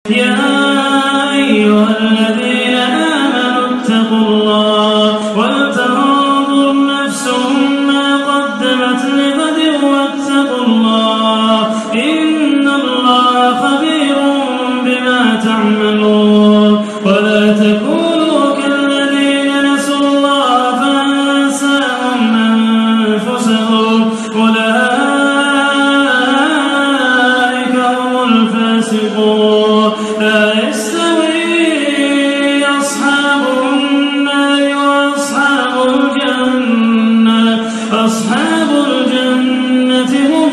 يا أيها الذين آمنوا اتقوا الله ولتنظر نفس ما قدمت لغد واتقوا الله إن الله خبير بما تعملون ولا تكونوا كالذين نسوا الله فأنساهم أنفسهم أولئك هم الفاسقون لا يستوي أصحاب النار وأصحاب الجنة أصحاب الجنة هم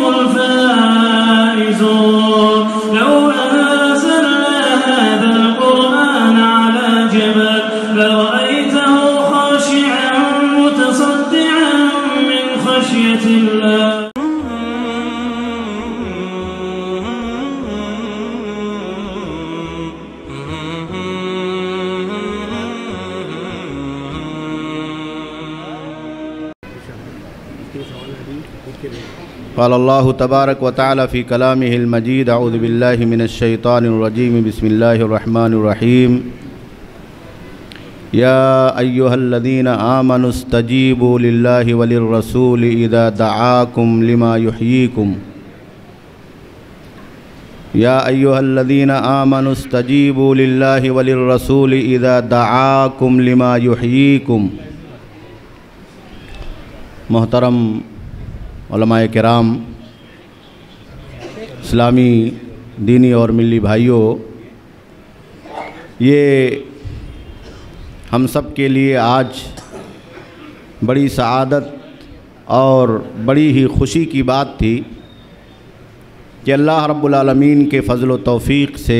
الفائزون لو أنزلنا هذا القرآن على جبل لرأيته خاشعا متصدعا من خشية الله. قال الله تبارك وتعالى في كلامه المجيد أعوذ بالله من الشيطان الرجيم بسم الله الرحمن الرحيم يا أيها الذين آمنوا استجيبوا لله وللرسول إذا دعاكم لما يحييكم يا أيها الذين آمنوا استجيبوا لله وللرسول إذا دعاكم لما يحييكم. محترم علماء کرام، اسلامی دینی اور ملی بھائیوں، یہ ہم سب کے لیے آج بڑی سعادت اور بڑی ہی خوشی کی بات تھی کہ اللہ رب العالمین کے فضل و توفیق سے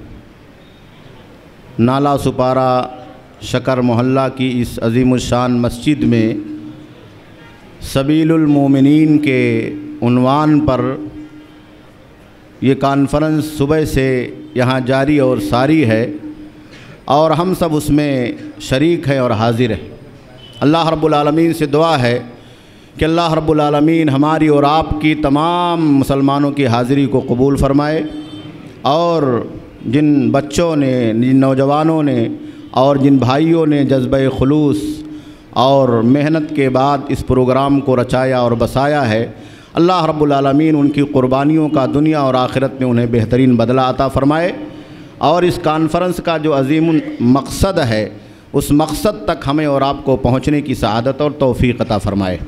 نالا سپارہ شکر محلہ کی اس عظیم الشان مسجد میں سبیل المومنین کے عنوان پر یہ کانفرنس صبح سے یہاں جاری اور ساری ہے اور ہم سب اس میں شریک ہیں اور حاضر ہیں. اللہ رب العالمین سے دعا ہے کہ اللہ رب العالمین ہماری اور آپ کی تمام مسلمانوں کی حاضری کو قبول فرمائے، اور جن بچوں نے، جن نوجوانوں نے اور جن بھائیوں نے جذبہ خلوص اور محنت کے بعد اس پروگرام کو رچایا اور بسایا ہے، اللہ رب العالمین ان کی قربانیوں کا دنیا اور آخرت میں انہیں بہترین بدلہ عطا فرمائے، اور اس کانفرنس کا جو عظیم مقصد ہے اس مقصد تک ہمیں اور آپ کو پہنچنے کی سعادت اور توفیق عطا فرمائے.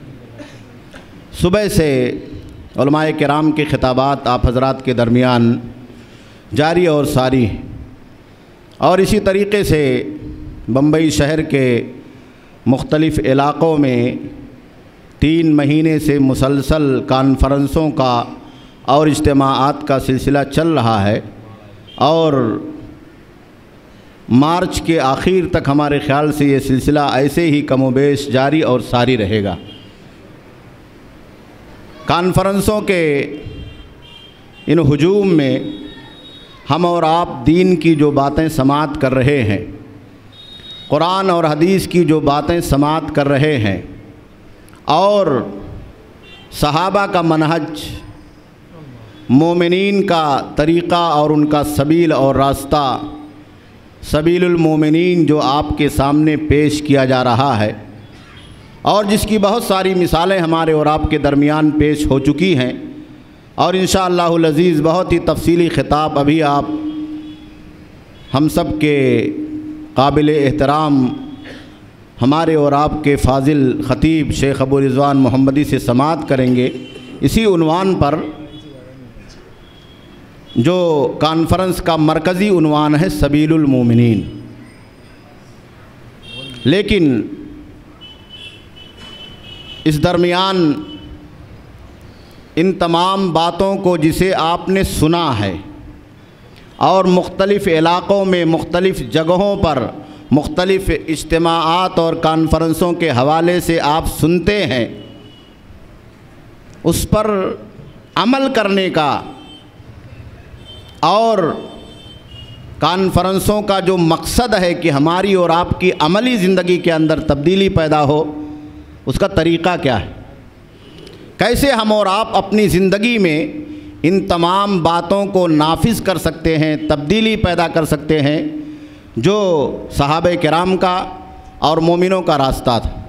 صبح سے علماء کرام کے خطابات آپ حضرات کے درمیان جاری اور ساری ہیں، اور اسی طریقے سے بمبئی شہر کے مختلف علاقوں میں 3 مہینے سے مسلسل کانفرنسوں کا اور اجتماعات کا سلسلہ چل رہا ہے، اور مارچ کے آخر تک ہمارے خیال سے یہ سلسلہ ایسے ہی کم و بیش جاری اور ساری رہے گا. کانفرنسوں کے ان ہجوم میں ہم اور آپ دین کی جو باتیں سماعت کر رہے ہیں، قرآن اور حدیث کی جو باتیں سماعت کر رہے ہیں، اور صحابہ کا منہج، مومنین کا طریقہ اور ان کا سبیل اور راستہ، سبیل المومنین جو آپ کے سامنے پیش کیا جا رہا ہے، اور جس کی بہت ساری مثالیں ہمارے اور آپ کے درمیان پیش ہو چکی ہیں، اور انشاءاللہ العزیز بہت ہی تفصیلی خطاب ابھی آپ ہم سب کے قابل احترام ہمارے اور آپ کے فاضل خطیب شیخ ابو رضوان محمدی سے سماعت کریں گے، اسی عنوان پر جو کانفرنس کا مرکزی عنوان ہے سبیل المومنین. لیکن اس درمیان ان تمام باتوں کو جسے آپ نے سنا ہے اور مختلف علاقوں میں مختلف جگہوں پر مختلف اجتماعات اور کانفرنسوں کے حوالے سے آپ سنتے ہیں، اس پر عمل کرنے کا اور کانفرنسوں کا جو مقصد ہے کہ ہماری اور آپ کی عملی زندگی کے اندر تبدیلی پیدا ہو، اس کا طریقہ کیا ہے، کیسے ہم اور آپ اپنی زندگی میں ان تمام باتوں کو نافذ کر سکتے ہیں، تبدیلی پیدا کر سکتے ہیں، جو صحابہ کرام کا اور مومنوں کا راستہ تھا۔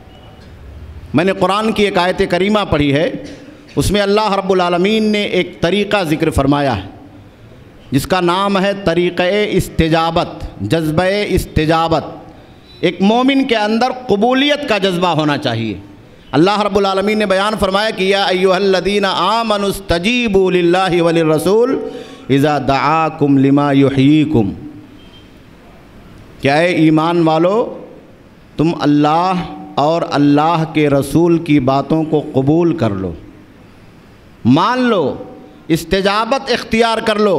میں نے قرآن کی ایک آیت کریمہ پڑھی ہے، اس میں اللہ رب العالمین نے ایک طریقہ ذکر فرمایا ہے جس کا نام ہے طریقہ استجابت، جذبہ استجابت۔ ایک مومن کے اندر قبولیت کا جذبہ ہونا چاہیے۔ اللہ رب العالمین نے بیان فرمایا کہ یا ایھا الذین آمنوا استجیبوا للہ وللرسول اذا دعاکم لما یحییکم، کہ اے ایمان والو تم اللہ اور اللہ کے رسول کی باتوں کو قبول کر لو، مان لو، استجابت اختیار کر لو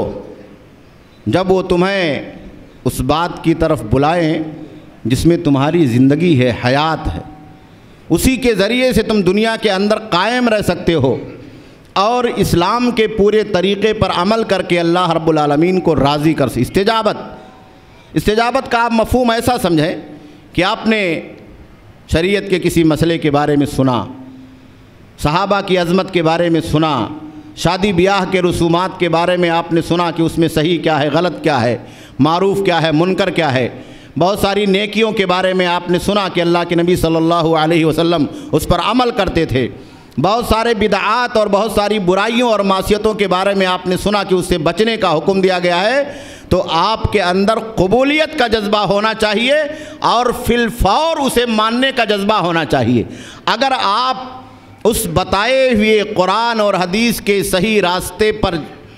جب وہ تمہیں اس بات کی طرف بلائیں جس میں تمہاری زندگی ہے، حیات ہے، اسی کے ذریعے سے تم دنیا کے اندر قائم رہ سکتے ہو اور اسلام کے پورے طریقے پر عمل کر کے اللہ رب العالمین کو راضی کر سکتے۔ استجابت کا آپ مفہوم ایسا سمجھیں کہ آپ نے شریعت کے کسی مسئلے کے بارے میں سنا، صحابہ کی عظمت کے بارے میں سنا، شادی بیاہ کے رسومات کے بارے میں آپ نے سنا کہ اس میں صحیح کیا ہے، غلط کیا ہے، معروف کیا ہے، منکر کیا ہے، بہت ساری نیکیوں کے بارے میں آپ نے سنا کہ اللہ کے نبی صلی اللہ علیہ وسلم اس پر عمل کرتے تھے، بہت سارے بدعات اور بہت ساری برائیوں اور معصیتوں کے بارے میں آپ نے سنا کہ اس سے بچنے کا حکم دیا گیا ہے، تو آپ کے اندر قبولیت کا جذبہ ہونا چاہیے اور فی الفور اسے ماننے کا جذبہ ہونا چاہیے۔ اگر آپ اس بتائے ہوئے قرآن اور حدیث کے صحیح راستے پر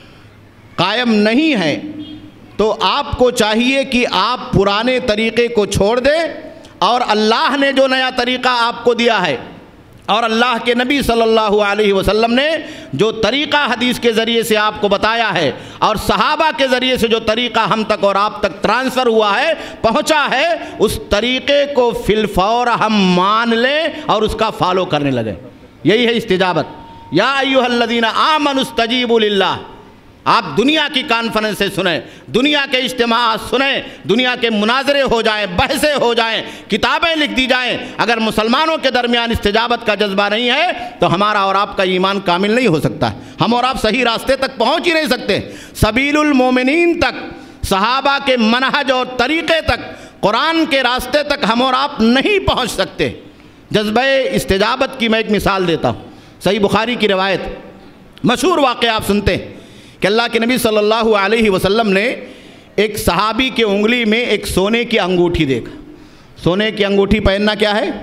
قائم نہیں ہیں تو آپ کو چاہیے کہ آپ پرانے طریقے کو چھوڑ دیں اور اللہ نے جو نیا طریقہ آپ کو دیا ہے اور اللہ کے نبی صلی اللہ علیہ وسلم نے جو طریقہ حدیث کے ذریعے سے آپ کو بتایا ہے اور صحابہ کے ذریعے سے جو طریقہ ہم تک اور آپ تک ٹرانسفر ہوا ہے، پہنچا ہے، اس طریقے کو فی الفور ہم مان لیں اور اس کا فالو کرنے لگیں۔ یہی ہے استجابت۔ یا ایھا الذین آمنوا استجیبوا للہ۔ آپ دنیا کی کانفرنس سے سنیں، دنیا کے اجتماعات سنیں، دنیا کے مناظرے ہو جائیں، بحثیں ہو جائیں، کتابیں لکھ دی جائیں، اگر مسلمانوں کے درمیان استجابت کا جذبہ نہیں ہے تو ہمارا اور آپ کا ایمان کامل نہیں ہو سکتا ہے، ہم اور آپ صحیح راستے تک پہنچ ہی نہیں سکتے۔ سبیل المومنین تک، صحابہ کے منہج اور طریقے تک، قرآن کے راستے تک ہم اور آپ نہیں پہنچ سکتے۔ جذبہ استجابت کی میں ایک مثال دیتا ہوں۔ صحیح بخاری کی روایت، مشہور واقعہ آپ سنتے ہیں کہ اللہ کے نبی صلی اللہ علیہ وسلم نے ایک صحابی کے انگلی میں ایک سونے کی انگوٹھی دیکھا۔ سونے کی انگوٹھی پہننا کیا ہے؟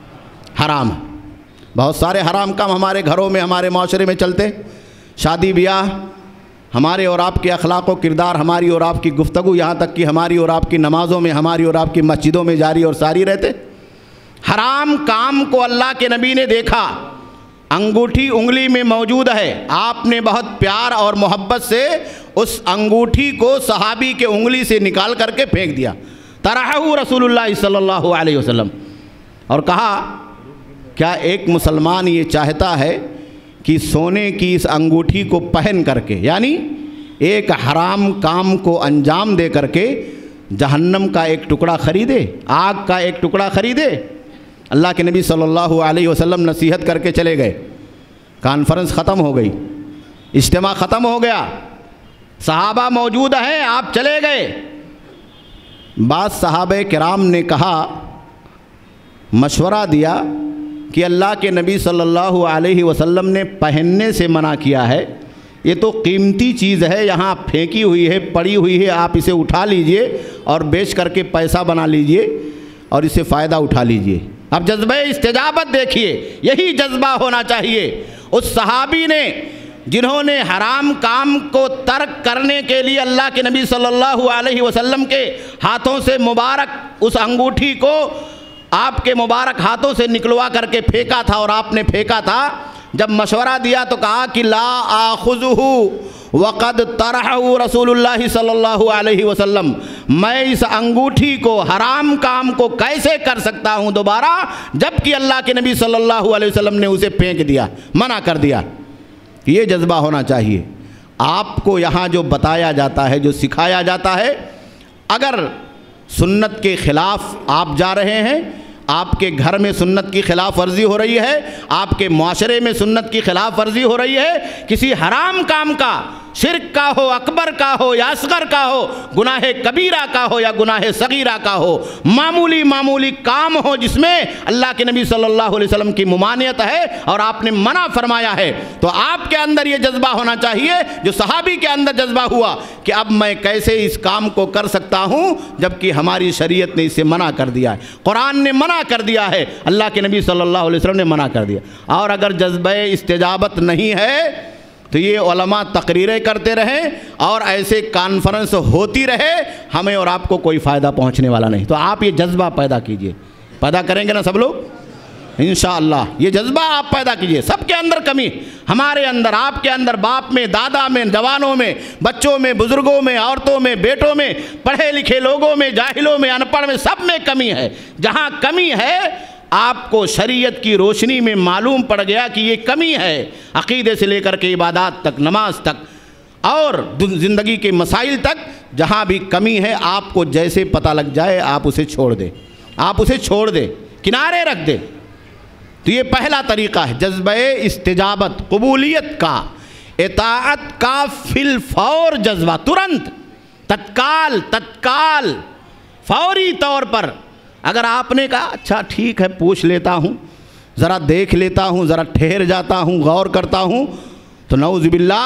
حرام ہے۔ بہت سارے حرام کام ہمارے گھروں میں، ہمارے معاشرے میں چلتے، شادی بیاہ، ہمارے اور آپ کے اخلاق و کردار، ہماری اور آپ کی گفتگو، یہاں تک کہ ہماری اور آپ کی نمازوں میں، ہماری اور آپ کی مسجدوں میں جاری اور ساری رہتے۔ حرام کام کو اللہ کے نبی نے دیکھا، انگوٹھی انگلی میں موجود ہے، آپ نے بہت پیار اور محبت سے اس انگوٹھی کو صحابی کے انگلی سے نکال کر کے پھینک دیا۔ طرحہ رسول اللہ صلی اللہ علیہ وسلم، اور کہا کیا ایک مسلمان یہ چاہتا ہے کہ سونے کی اس انگوٹھی کو پہن کر کے، یعنی ایک حرام کام کو انجام دے کر کے، جہنم کا ایک ٹکڑا خریدے، آگ کا ایک ٹکڑا خریدے؟ اللہ کے نبی صلی اللہ علیہ وسلم نصیحت کر کے چلے گئے، کانفرنس ختم ہو گئی، اجتماع ختم ہو گیا، صحابہ موجود ہیں، آپ چلے گئے۔ بعض صحابہ کرام نے کہا، مشورہ دیا کہ اللہ کے نبی صلی اللہ علیہ وسلم نے پہننے سے منع کیا ہے، یہ تو قیمتی چیز ہے، یہاں پھینکی ہوئی ہے، پڑی ہوئی ہے، آپ اسے اٹھا لیجئے اور بیچ کر کے پیسہ بنا لیجئے اور اسے فائدہ اٹھا لیجئے۔ اب جذبہ استجابت دیکھیے، یہی جذبہ ہونا چاہیے۔ اس صحابی نے جنہوں نے حرام کام کو ترک کرنے کے لیے اللہ کے نبی صلی اللہ علیہ وسلم کے ہاتھوں سے مبارک اس انگوٹھی کو آپ کے مبارک ہاتھوں سے نکلوا کر کے پھینکا تھا اور آپ نے پھینکا تھا، جب مشورہ دیا تو کہا کہ لا آخذہ وقد طرحہ رسول اللہ صلی اللہ علیہ وسلم، میں اس انگوٹھی کو، حرام کام کو کیسے کر سکتا ہوں دوبارہ جبکہ اللہ کے نبی صلی اللہ علیہ وسلم نے اسے پھینک دیا، منع کر دیا۔ یہ جذبہ ہونا چاہیے۔ آپ کو یہاں جو بتایا جاتا ہے، جو سکھایا جاتا ہے، اگر سنت کے خلاف آپ جا رہے ہیں، آپ کے گھر میں سنت کی خلاف ورزی ہو رہی ہے، آپ کے معاشرے میں سنت کی خلاف ورزی ہو رہی ہے، کسی حرام کام کا، شرک کا ہو، اکبر کا ہو یا اصغر کا ہو، گناہ کبیرہ کا ہو یا گناہ صغیرہ کا ہو، معمولی کام ہو جس میں اللہ کے نبی صلی اللہ علیہ وسلم کی ممانعت ہے اور آپ نے منع فرمایا ہے، تو آپ کے اندر یہ جذبہ ہونا چاہیے جو صحابی کے اندر جذبہ ہوا کہ اب میں کیسے اس کام کو کر سکتا ہوں جبکہ ہماری شریعت نے اسے منع کر دیا ہے، قرآن نے منع کر دیا ہے، اللہ کے نبی صلی اللہ علیہ وسلم نے منع کر دیا۔ اور اگر جذبہ استجابت نہیں ہے تو یہ علماء تقریریں کرتے رہیں اور ایسے کانفرنس ہوتی رہے، ہمیں اور آپ کو کوئی فائدہ پہنچنے والا نہیں۔ تو آپ یہ جذبہ پیدا کیجئے، پیدا کریں گے نا سب لوگ انشاءاللہ؟ یہ جذبہ آپ پیدا کیجئے۔ سب کے اندر کمی، ہمارے اندر، آپ کے اندر، باپ میں، دادا میں، جوانوں میں، بچوں میں، بزرگوں میں، عورتوں میں، بیٹوں میں، پڑھے لکھے لوگوں میں، جاہلوں میں، ان پڑھ میں، سب میں کمی ہے۔ جہاں کمی ہے آپ کو شریعت کی روشنی میں معلوم پڑ گیا کہ یہ کمی ہے، عقیدے سے لے کر کے عبادات تک، نماز تک اور زندگی کے مسائل تک، جہاں بھی کمی ہے آپ کو جیسے پتہ لگ جائے آپ اسے چھوڑ دیں، آپ اسے چھوڑ دیں، کنارے رکھ دیں۔ تو یہ پہلا طریقہ ہے جذبہ استجابت، قبولیت کا، اطاعت کا فی الفور جذبہ، ترنت، تتکال، فوری طور پر۔ اگر آپ نے کہا اچھا ٹھیک ہے پوچھ لیتا ہوں، ذرا دیکھ لیتا ہوں، ذرا ٹھہر جاتا ہوں، غور کرتا ہوں، تو نعوذ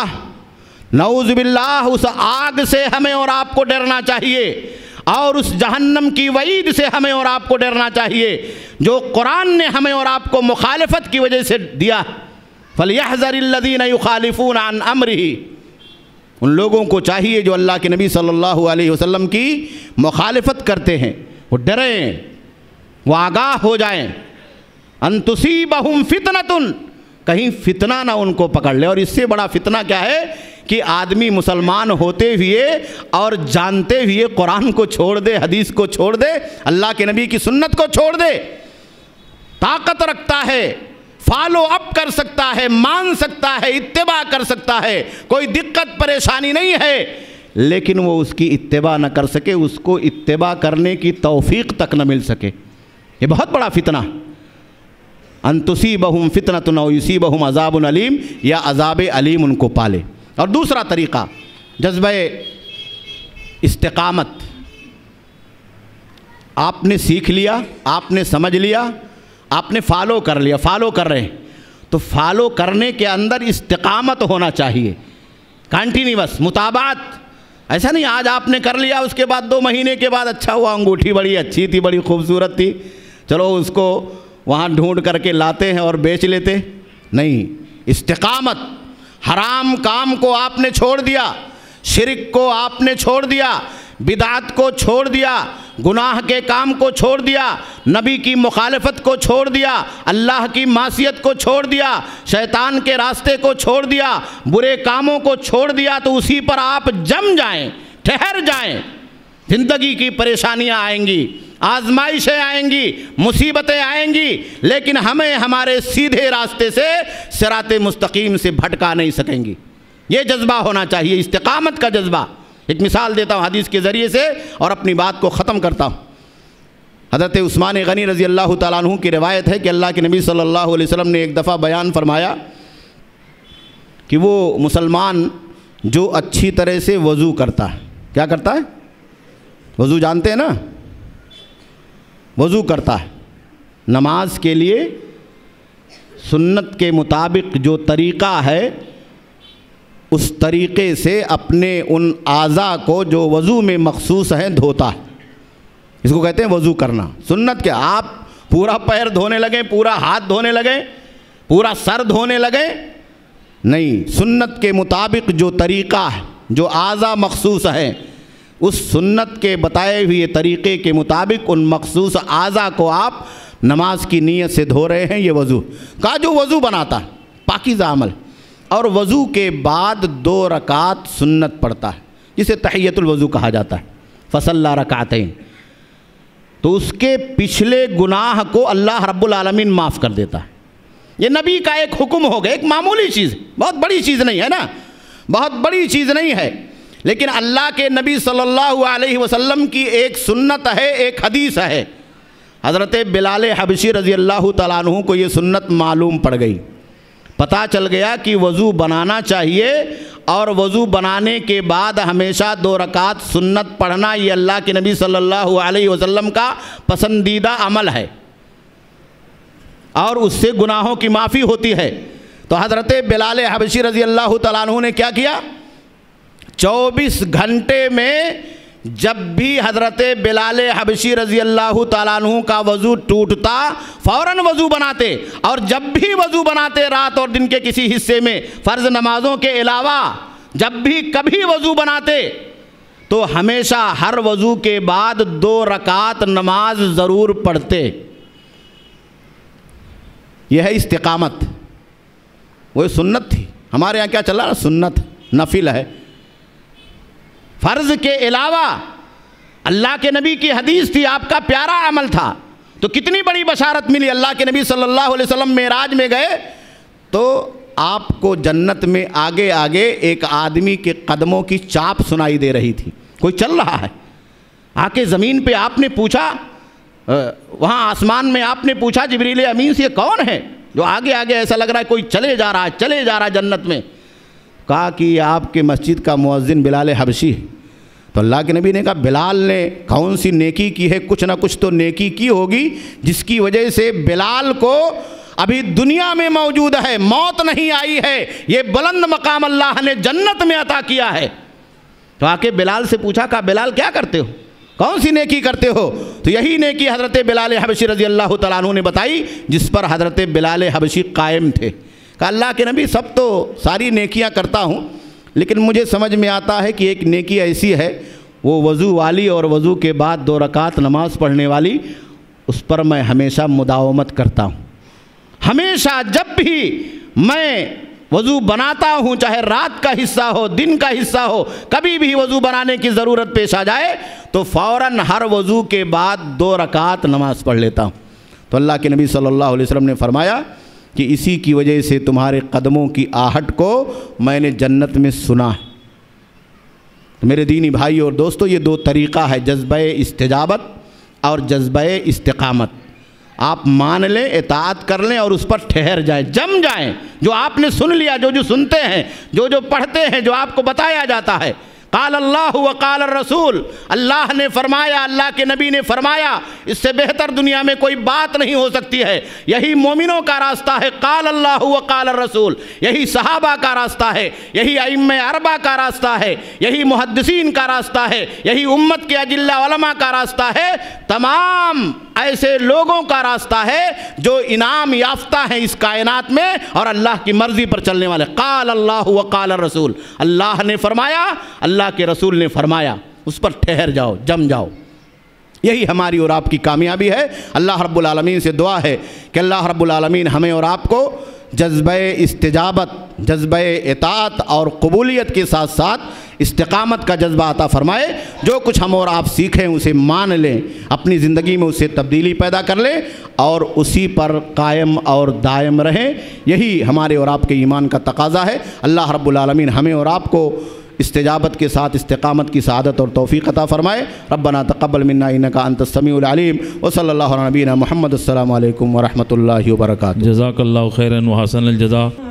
باللہ اس آگ سے ہمیں اور آپ کو ڈرنا چاہیے اور اس جہنم کی وعید سے ہمیں اور آپ کو ڈرنا چاہیے جو قرآن نے ہمیں اور آپ کو مخالفت کی وجہ سے دیا۔ فَلْيَحْذَرِ الَّذِينَ يُخَالِفُونَ عَنْ أَمْرِهِ، ان لوگوں کو چاہیے جو اللہ کے نبی صلی اللہ علیہ وسلم کی مخالفت کرتے ہیں وہ ڈریں، وہ آگاہ ہو جائیں، ان تصیبہم فتنۃ، کہیں فتنہ نہ ان کو پکڑ لے۔ اور اس سے بڑا فتنہ کیا ہے کہ آدمی مسلمان ہوتے ہوئے اور جانتے ہوئے قرآن کو چھوڑ دے، حدیث کو چھوڑ دے، اللہ کے نبی کی سنت کو چھوڑ دے۔ طاقت رکھتا ہے، فالو اپ کر سکتا ہے، مان سکتا ہے، اتباع کر سکتا ہے، کوئی دقت پریشانی نہیں ہے، لیکن وہ اس کی اتباع نہ کر سکے، اس کو اتباع کرنے کی توفیق تک نہ مل سکے۔ یہ بہت بڑا فتنہ، ان تصیبہم فتنۃ او یصیبہم عذاب علیم، یا عذاب علیم ان کو پالے۔ اور دوسرا طریقہ جذبہ استقامت، آپ نے سیکھ لیا، آپ نے سمجھ لیا، آپ نے فالو کر لیا، فالو کر رہے ہیں، تو فالو کرنے کے اندر استقامت ہونا چاہیے، کنٹینیوس متابعت۔ ایسا نہیں آج آپ نے کر لیا اس کے بعد 2 مہینے کے بعد اچھا ہوا، انگوٹھی بڑی اچھی تھی، بڑی خوبصورت تھی، چلو اس کو وہاں ڈھونڈ کر کے لاتے ہیں اور بیچ لیتے، نہیں۔ استقامت، حرام کام کو آپ نے چھوڑ دیا، شرک کو آپ نے چھوڑ دیا، بدعت کو چھوڑ دیا، گناہ کے کام کو چھوڑ دیا، نبی کی مخالفت کو چھوڑ دیا، اللہ کی معصیت کو چھوڑ دیا، شیطان کے راستے کو چھوڑ دیا، برے کاموں کو چھوڑ دیا، تو اسی پر آپ جم جائیں، ٹھہر جائیں۔ زندگی کی پریشانیاں آئیں گی، آزمائشیں آئیں گی، مصیبتیں آئیں گی، لیکن ہمیں ہمارے سیدھے راستے سے، صراط مستقیم سے بھٹکا نہیں سکیں گی۔ یہ جذبہ ہونا چاہیے، استقامت کا جذبہ۔ ایک مثال دیتا ہوں حدیث کے ذریعے سے اور اپنی بات کو ختم کرتا ہوں۔ حضرت عثمان غنی رضی اللہ تعالیٰ عنہ کی روایت ہے کہ اللہ کے نبی صلی اللہ علیہ وسلم نے ایک دفعہ بیان فرمایا کہ وہ مسلمان جو اچھی طرح سے وضو کرتا ہے، کیا کرتا ہے؟ وضو جانتے ہیں نا؟ وضو کرتا ہے، نماز کے لیے سنت کے مطابق جو طریقہ ہے اس طریقے سے اپنے ان اعضاء کو جو وضو میں مخصوص ہیں دھوتا ہے۔ اس کو کہتے ہیں وضو کرنا۔ سنت کیا؟ آپ پورا پیر دھونے لگیں، پورا ہاتھ دھونے لگیں، پورا سر دھونے لگیں؟ نہیں، سنت کے مطابق جو طریقہ ہے، جو اعضاء مخصوص ہیں، اس سنت کے بتائے ہوئے طریقے کے مطابق ان مخصوص اعضاء کو آپ نماز کی نیت سے دھو رہے ہیں، یہ وضو کا جو وضو بناتا ہے، پاکیزہ عمل۔ اور وضو کے بعد 2 رکعت سنت پڑھتا ہے، جسے تحیۃ الوضو کہا جاتا ہے، فصلی رکعتین، تو اس کے پچھلے گناہ کو اللہ رب العالمین معاف کر دیتا ہے۔ یہ نبی کا ایک حکم ہو گیا، ایک معمولی چیز، بہت بڑی چیز نہیں ہے نا، بہت بڑی چیز نہیں ہے، لیکن اللہ کے نبی صلی اللہ علیہ وسلم کی ایک سنت ہے، ایک حدیث ہے۔ حضرت بلال حبشی رضی اللہ تعالیٰ عنہ کو یہ سنت معلوم پڑ گئی، پتہ چل گیا کہ وضو بنانا چاہیے، اور وضو بنانے کے بعد ہمیشہ 2 رکعت سنت پڑھنا یہ اللہ کے نبی صلی اللہ علیہ وسلم کا پسندیدہ عمل ہے، اور اس سے گناہوں کی معافی ہوتی ہے۔ تو حضرت بلال حبشی رضی اللہ تعالیٰ عنہ نے کیا کیا؟ 24 گھنٹے میں جب بھی حضرت بلال حبشی رضی اللہ تعالیٰ عنہ کا وضو ٹوٹتا فوراً وضو بناتے، اور جب بھی وضو بناتے رات اور دن کے کسی حصے میں فرض نمازوں کے علاوہ جب بھی کبھی وضو بناتے تو ہمیشہ ہر وضو کے بعد 2 رکعت نماز ضرور پڑھتے۔ یہ ہے استقامت، وہ سنت تھی۔ ہمارے یہاں کیا چل رہا ہے؟ سنت، نفل ہے، فرض کے علاوہ اللہ کے نبی کی حدیث تھی، آپ کا پیارا عمل تھا، تو کتنی بڑی بشارت ملی۔ اللہ کے نبی صلی اللہ علیہ وسلم معراج میں گئے تو آپ کو جنت میں آگے آگے ایک آدمی کے قدموں کی چاپ سنائی دے رہی تھی، کوئی چل رہا ہے۔ آ کے زمین پہ آپ نے پوچھا، وہاں آسمان میں آپ نے پوچھا جبریل امین سے، یہ کون ہے جو آگے آگے ایسا لگ رہا ہے کوئی چلے جا رہا ہے جنت میں؟ کہا کہ یہ آپ کے مسجد کا مؤذن بلال حبشی ہے۔ تو اللہ کے نبی نے کہا بلال نے کون سی نیکی کی ہے؟ کچھ نہ کچھ تو نیکی کی ہوگی جس کی وجہ سے بلال کو ابھی دنیا میں موجود ہے، موت نہیں آئی ہے، یہ بلند مقام اللہ نے جنت میں عطا کیا ہے۔ تو آ کے بلال سے پوچھا، کہا بلال کیا کرتے ہو، کون سی نیکی کرتے ہو؟ تو یہی نیکی حضرت بلال حبشی رضی اللہ تعالیٰ عنہ نے بتائی جس پر حضرت بلال حبشی قائم تھے۔ کہا اللہ کے نبی سب تو ساری نیکیاں کرتا ہوں، لیکن مجھے سمجھ میں آتا ہے کہ ایک نیکی ایسی ہے وہ وضو والی، اور وضو کے بعد 2 رکعت نماز پڑھنے والی، اس پر میں ہمیشہ مداومت کرتا ہوں۔ ہمیشہ جب بھی میں وضو بناتا ہوں، چاہے رات کا حصہ ہو دن کا حصہ ہو، کبھی بھی وضو بنانے کی ضرورت پیش آ جائے تو فوراً ہر وضو کے بعد 2 رکعت نماز پڑھ لیتا ہوں۔ تو اللہ کے نبی صلی اللہ علیہ وسلم نے فرمایا کہ اسی کی وجہ سے تمہارے قدموں کی آہٹ کو میں نے جنت میں سنا ہے۔ تو میرے دینی بھائی اور دوستو، یہ 2 طریقہ ہے، جذبہ استجابت اور جذبہ استقامت۔ آپ مان لیں، اطاعت کر لیں اور اس پر ٹھہر جائیں، جم جائیں۔ جو آپ نے سن لیا، جو سنتے ہیں، جو پڑھتے ہیں، جو آپ کو بتایا جاتا ہے، قال اللہ وقال الرسول، اللہ نے فرمایا، اللہ کے نبی نے فرمایا، اس سے بہتر دنیا میں کوئی بات نہیں ہو سکتی ہے۔ یہی مومنوں کا راستہ ہے، قال اللہ وقال الرسول، یہی صحابہ کا راستہ ہے، یہی ائمہ اربعہ کا راستہ ہے، یہی محدثین کا راستہ ہے، یہی امت کے اجلہ علماء کا راستہ ہے، تمام ایسے لوگوں کا راستہ ہے جو انعام یافتہ ہیں اس کائنات میں اور اللہ کی مرضی پر چلنے والے۔ قال اللہ وقال الرسول، اللہ نے فرمایا، اللہ کے رسول نے فرمایا، اس پر ٹھہر جاؤ، جم جاؤ۔ یہی ہماری اور آپ کی کامیابی ہے۔ اللہ رب العالمین سے دعا ہے کہ اللہ رب العالمین ہمیں اور آپ کو جذبہ استجابت، جذبہ اطاعت اور قبولیت کے ساتھ ساتھ استقامت کا جذبہ عطا فرمائے۔ جو کچھ ہم اور آپ سیکھیں اسے مان لیں، اپنی زندگی میں اسے تبدیلی پیدا کر لیں اور اسی پر قائم اور دائم رہیں۔ یہی ہمارے اور آپ کے ایمان کا تقاضا ہے۔ اللہ رب العالمین ہمیں اور آپ کو استجابت کے ساتھ استقامت کی سعادت اور توفیق عطا فرمائے۔ ربنا تقبل منا انک انت السمیع العلیم، وصلی اللہ علی نبینا محمد۔ السلام علیکم ورحمۃ اللہ وبرکاتہ۔ جزاک اللہ خیرا و حسن الجزا۔